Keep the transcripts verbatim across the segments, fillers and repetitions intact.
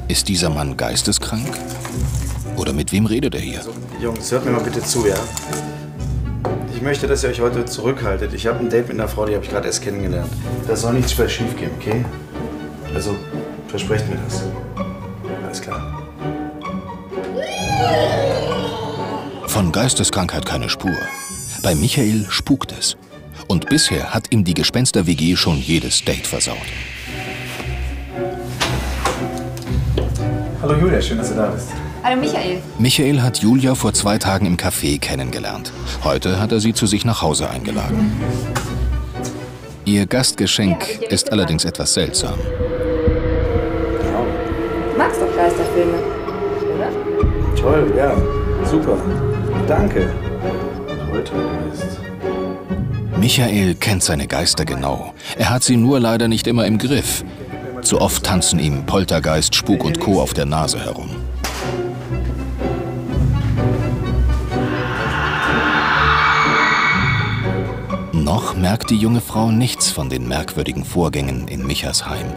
Ist dieser Mann geisteskrank? Oder mit wem redet er hier? Also, Jungs, hört mir mal bitte zu, ja? Ich möchte, dass ihr euch heute zurückhaltet. Ich habe ein Date mit einer Frau, die habe ich gerade erst kennengelernt. Da soll nichts schwer schief gehen, okay? Also, versprecht mir das. Alles klar. Von Geisteskrankheit keine Spur. Bei Michael spukt es. Und bisher hat ihm die Gespenster-W G schon jedes Date versaut. Hallo Julia, schön, dass du da bist. Hallo Michael. Michael hat Julia vor zwei Tagen im Café kennengelernt. Heute hat er sie zu sich nach Hause eingeladen. Ihr Gastgeschenk ist allerdings etwas seltsam. Du magst doch Geisterfilme, oder? Toll, ja. Super. Danke. Poltergeist. Michael kennt seine Geister genau. Er hat sie nur leider nicht immer im Griff. Zu oft tanzen ihm Poltergeist, Spuk und Co. auf der Nase herum. Noch merkt die junge Frau nichts von den merkwürdigen Vorgängen in Michas Heim.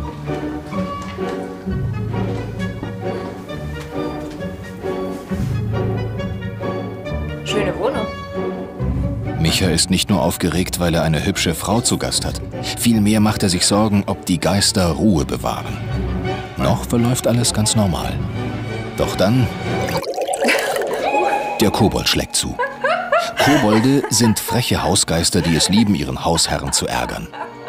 Schöne Wohnung. Micha ist nicht nur aufgeregt, weil er eine hübsche Frau zu Gast hat. Vielmehr macht er sich Sorgen, ob die Geister Ruhe bewahren. Noch verläuft alles ganz normal. Doch dann... Der Kobold schlägt zu. Kobolde sind freche Hausgeister, die es lieben, ihren Hausherren zu ärgern.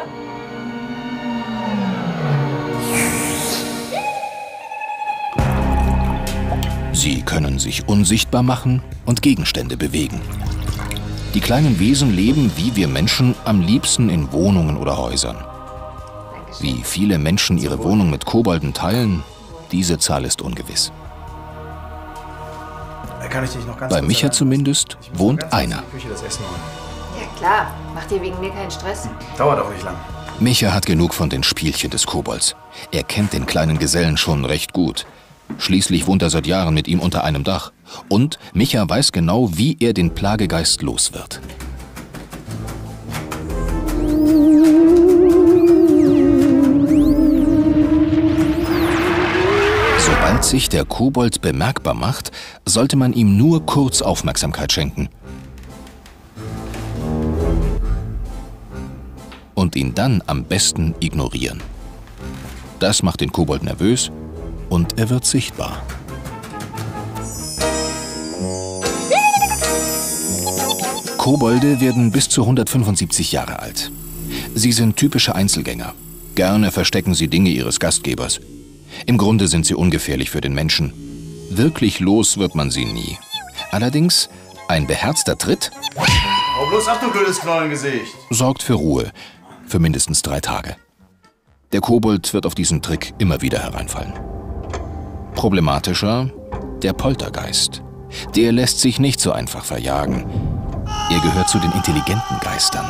Sie können sich unsichtbar machen und Gegenstände bewegen. Die kleinen Wesen leben, wie wir Menschen, am liebsten in Wohnungen oder Häusern. Wie viele Menschen ihre Wohnung mit Kobolden teilen, diese Zahl ist ungewiss. Kann ich dich noch ganz Bei kurz Micha allein- zumindest Ich muss wohnt ganz kurz in einer. die Küche das Essen holen. Ja klar, mach dir wegen mir keinen Stress. Dauert auch nicht lang. Micha hat genug von den Spielchen des Kobolds. Er kennt den kleinen Gesellen schon recht gut. Schließlich wohnt er seit Jahren mit ihm unter einem Dach. Und Micha weiß genau, wie er den Plagegeist los wird. Sobald sich der Kobold bemerkbar macht, sollte man ihm nur kurz Aufmerksamkeit schenken. Und ihn dann am besten ignorieren. Das macht den Kobold nervös und er wird sichtbar. Kobolde werden bis zu hundertfünfundsiebzig Jahre alt. Sie sind typische Einzelgänger. Gerne verstecken sie Dinge ihres Gastgebers. Im Grunde sind sie ungefährlich für den Menschen. Wirklich los wird man sie nie. Allerdings, ein beherzter Tritt Hau bloß ab, du blödes Knollengesicht. sorgt für Ruhe. Für mindestens drei Tage. Der Kobold wird auf diesen Trick immer wieder hereinfallen. Problematischer, der Poltergeist. Der lässt sich nicht so einfach verjagen. Er gehört zu den intelligenten Geistern.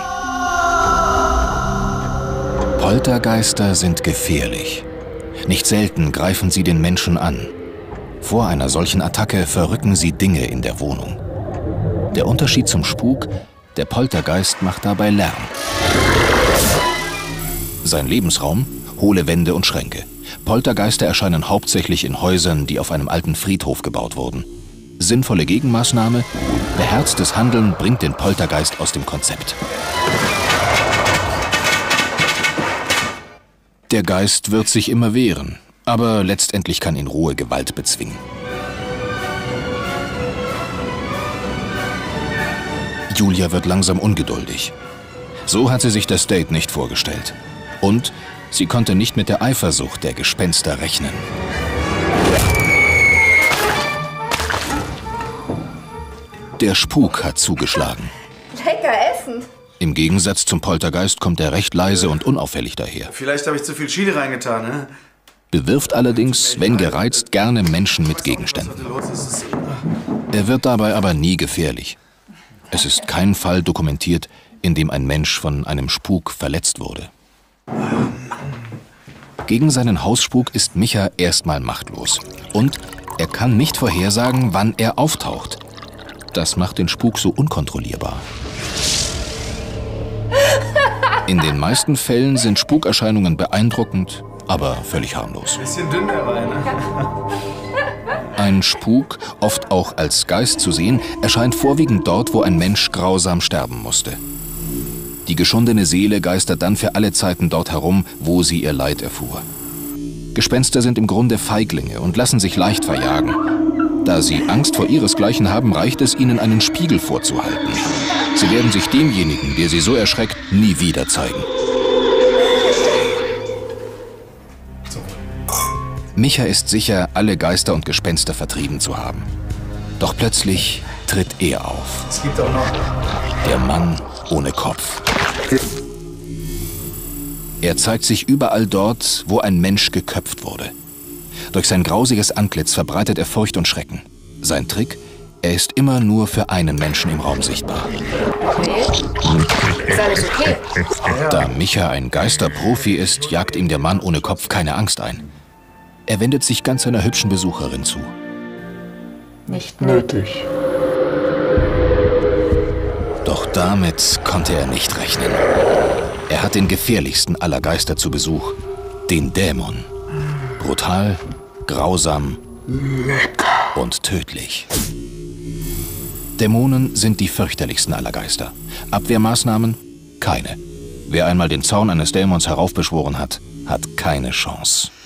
Poltergeister sind gefährlich. Nicht selten greifen sie den Menschen an. Vor einer solchen Attacke verrücken sie Dinge in der Wohnung. Der Unterschied zum Spuk: Der Poltergeist macht dabei Lärm. Sein Lebensraum: hohle Wände und Schränke. Poltergeister erscheinen hauptsächlich in Häusern, die auf einem alten Friedhof gebaut wurden. Sinnvolle Gegenmaßnahme: beherztes Handeln bringt den Poltergeist aus dem Konzept. Der Geist wird sich immer wehren, aber letztendlich kann ihn rohe Gewalt bezwingen. Julia wird langsam ungeduldig. So hat sie sich das Date nicht vorgestellt. Und sie konnte nicht mit der Eifersucht der Gespenster rechnen. Der Spuk hat zugeschlagen. Lecker essen. Im Gegensatz zum Poltergeist kommt er recht leise und unauffällig daher. Vielleicht habe ich zu viel Chili reingetan, ne? Bewirft allerdings, wenn gereizt, gerne Menschen mit Gegenständen. Los ist es. Er wird dabei aber nie gefährlich. Es ist kein Fall dokumentiert, in dem ein Mensch von einem Spuk verletzt wurde. Gegen seinen Hausspuk ist Micha erstmal machtlos. Und er kann nicht vorhersagen, wann er auftaucht. Das macht den Spuk so unkontrollierbar. In den meisten Fällen sind Spukerscheinungen beeindruckend, aber völlig harmlos. Bisschen dünn der Wein, ne? Ein Spuk, oft auch als Geist zu sehen, erscheint vorwiegend dort, wo ein Mensch grausam sterben musste. Die geschundene Seele geistert dann für alle Zeiten dort herum, wo sie ihr Leid erfuhr. Gespenster sind im Grunde Feiglinge und lassen sich leicht verjagen. Da sie Angst vor ihresgleichen haben, reicht es ihnen, einen Spiegel vorzuhalten. Sie werden sich demjenigen, der sie so erschreckt, nie wieder zeigen. Micha ist sicher, alle Geister und Gespenster vertrieben zu haben. Doch plötzlich tritt er auf. Es gibt auch noch... Der Mann ohne Kopf. Er zeigt sich überall dort, wo ein Mensch geköpft wurde. Durch sein grausiges Antlitz verbreitet er Furcht und Schrecken. Sein Trick? Er ist immer nur für einen Menschen im Raum sichtbar. Okay. Ist alles okay? Da Micha ein Geisterprofi ist, jagt ihm der Mann ohne Kopf keine Angst ein. Er wendet sich ganz seiner hübschen Besucherin zu. Nicht nötig. Doch damit konnte er nicht rechnen. Er hat den gefährlichsten aller Geister zu Besuch, den Dämon. Brutal, grausam und tödlich. Dämonen sind die fürchterlichsten aller Geister. Abwehrmaßnahmen? Keine. Wer einmal den Zorn eines Dämons heraufbeschworen hat, hat keine Chance.